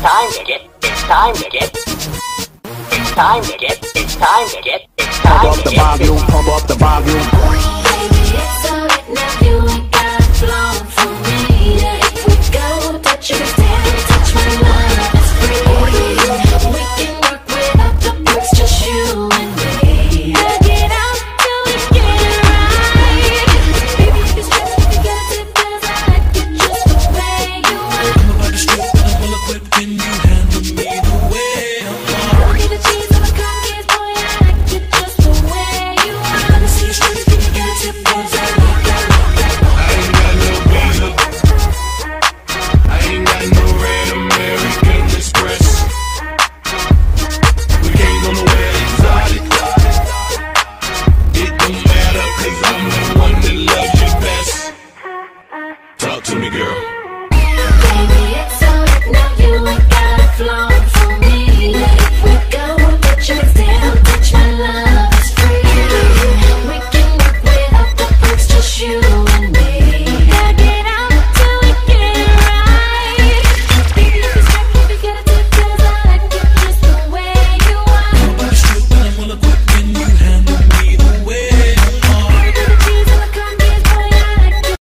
time to get, it's time to get, it's time to get, it's time to get, it's time to get. Pump up the volume, pump up the volume. Baby, it's alright now.